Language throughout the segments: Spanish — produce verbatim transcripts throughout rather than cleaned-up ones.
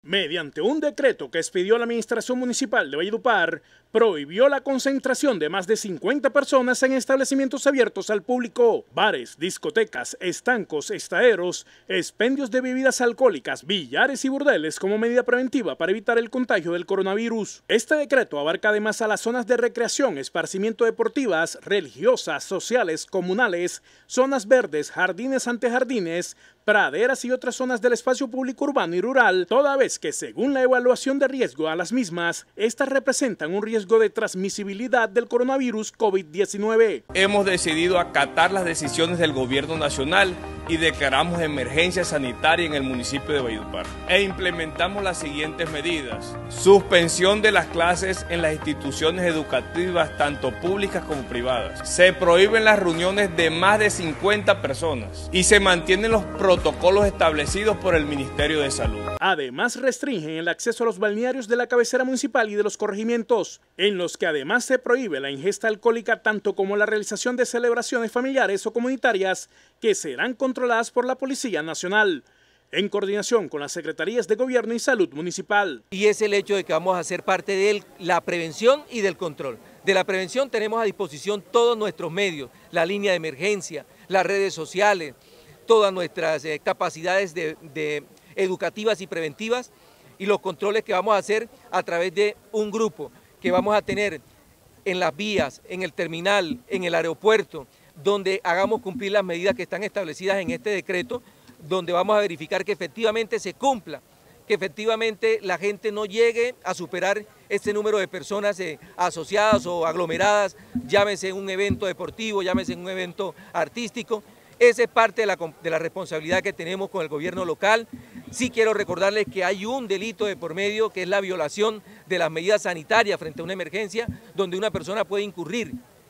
Mediante un decreto que expidió la Administración Municipal de Valledupar, prohibió la concentración de más de cincuenta personas en establecimientos abiertos al público, bares, discotecas, estancos, estaderos, expendios de bebidas alcohólicas, billares y burdeles como medida preventiva para evitar el contagio del coronavirus. Este decreto abarca además a las zonas de recreación, esparcimiento deportivas, religiosas, sociales, comunales, zonas verdes, jardines antejardines, praderas y otras zonas del espacio público urbano y rural, toda vez que según la evaluación de riesgo a las mismas, estas representan un riesgo de transmisibilidad del coronavirus COVID diecinueve. Hemos decidido acatar las decisiones del gobierno nacional y declaramos emergencia sanitaria en el municipio de Valledupar. E implementamos las siguientes medidas: suspensión de las clases en las instituciones educativas, tanto públicas como privadas. Se prohíben las reuniones de más de cincuenta personas y se mantienen los protocolos establecidos por el Ministerio de Salud. Además, restringen el acceso a los balnearios de la cabecera municipal y de los corregimientos, en los que además se prohíbe la ingesta alcohólica tanto como la realización de celebraciones familiares o comunitarias que serán controladas por la Policía Nacional, en coordinación con las Secretarías de Gobierno y Salud Municipal. Y es el hecho de que vamos a ser parte de la prevención y del control. De la prevención tenemos a disposición todos nuestros medios, la línea de emergencia, las redes sociales, todas nuestras eh, capacidades de, de educativas y preventivas, y los controles que vamos a hacer a través de un grupo que vamos a tener en las vías, en el terminal, en el aeropuerto, donde hagamos cumplir las medidas que están establecidas en este decreto, donde vamos a verificar que efectivamente se cumpla, que efectivamente la gente no llegue a superar este número de personas eh, asociadas o aglomeradas, llámese un evento deportivo, llámese un evento artístico. Esa es parte de la, de la responsabilidad que tenemos con el gobierno local. Sí quiero recordarles que hay un delito de por medio, que es la violación de las medidas sanitarias frente a una emergencia, donde una persona puede incurrir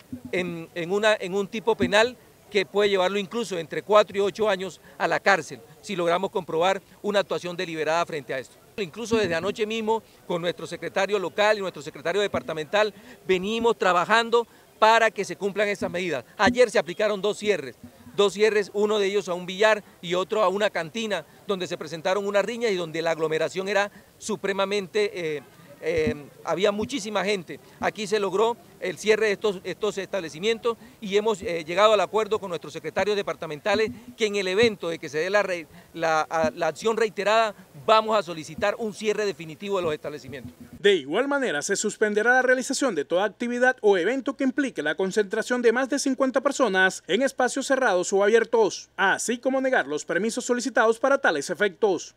en, en, una, en un tipo penal que puede llevarlo incluso entre cuatro y ocho años a la cárcel, si logramos comprobar una actuación deliberada frente a esto. Incluso desde anoche mismo, con nuestro secretario local y nuestro secretario departamental, venimos trabajando para que se cumplan esas medidas. Ayer se aplicaron dos cierres. Dos cierres, uno de ellos a un billar y otro a una cantina, donde se presentaron unas riñas y donde la aglomeración era supremamente, eh, eh, había muchísima gente. Aquí se logró el cierre de estos, estos establecimientos y hemos eh, llegado al acuerdo con nuestros secretarios departamentales que en el evento de que se dé la, re, la, la acción reiterada, vamos a solicitar un cierre definitivo de los establecimientos. De igual manera, se suspenderá la realización de toda actividad o evento que implique la concentración de más de cincuenta personas en espacios cerrados o abiertos, así como negar los permisos solicitados para tales efectos.